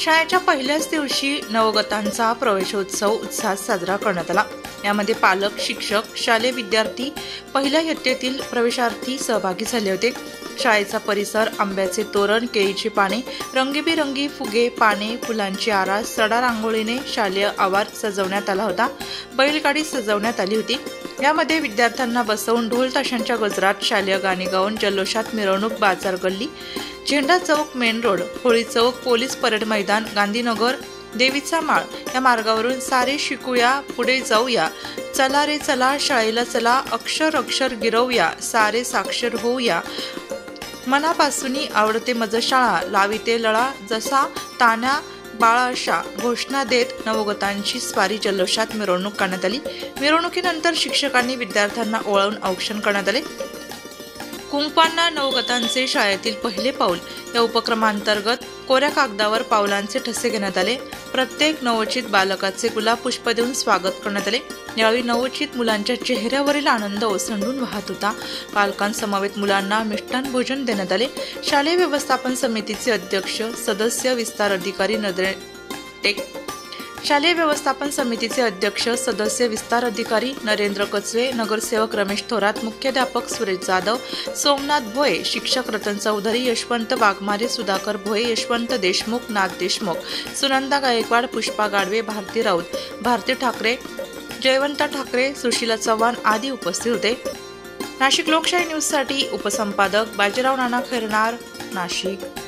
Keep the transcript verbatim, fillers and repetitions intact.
शाळेच्या पहिल्याच दिवशी नवगतांचा प्रवेशोत्सव उत्साहात साजरा करण्यात आला। यामध्ये पालक, शिक्षक, शालेय विद्यार्थी, पहिल्या इयत्तेतील प्रवेशार्थी सहभागी झाले होते। शाळेचा परिसर आंब्याचे तोरण, केळीची पाने, रंगीबेरंगी फुगे, पाने, फुलांची आरास, सडा रांगोळीने शालेय आवार सजवण्यात आला होता। बैलगाडी सजवण्यात आली होती। यामध्ये विद्यार्थ्यांना बसवून ढोल ताशांच्या गजरात शालेय गाणी गाऊन जल्लोषात मिरवणूक बाजार गल्ली, झेंडा चौक, मेन रोड, होळी चौक, पोलीस परेड मैदान, गांधीनगर, देवीचा माळ या मार्गावरून सारे शिकूया, पुढे जाऊया, चला रे चला, शाळेला चला, अक्षर अक्षर गिरवूया, सारे साक्षर होऊया, मनापासूनी आवडते मज शाळा, लाविते लळा जसा तान्या बाळाशा घोषणा देत नवगतांची स्वारी जल्लोषात मिरवणूक करण्यात आली। मिरवणुकीनंतर शिक्षकांनी विद्यार्थ्यांना ओवाळून औक्षण करण्यात आले। कुंकवांना नवगतांचे शाळेतील पहिले पाऊल या उपक्रमांतर्गत कोऱ्या कागदावर पावलांचे ठसे घेण्यात आले। प्रत्येक नवोचित बालकाचे गुलाब पुष्प देऊन स्वागत करण्यात आले। यावेळी नवोचित मुलांच्या चेहऱ्यावरील आनंद ओसंडून वाहत होता। पालकांसमवेत मुलांना मिष्टान्न भोजन देण्यात आले। शालेय व्यवस्थापन समितीचे अध्यक्ष सदस्य विस्तार अधिकारी नरेंद्र टेक शालेय व्यवस्थापन समितीचे अध्यक्ष सदस्य विस्तार अधिकारी नरेंद्र कचवे, नगरसेवक रमेश थोरात, मुख्याध्यापक सुरेश जाधव, सोमनाथ भोये, शिक्षक रतन चौधरी, यशवंत वाघमारे, सुधाकर भोये, यशवंत देशमुख, नाथ देशमुख, सुनंदा गायकवाड, पुष्पा गाडवे, भारती राऊत, भारती ठाकरे, जयवंत ठाकरे, सुशीला चव्हाण आदी उपस्थित होते। नाशिक लोकशाही न्यूज साठी उपसंपादक बाजीराव नाना खैरनार, नाशिक।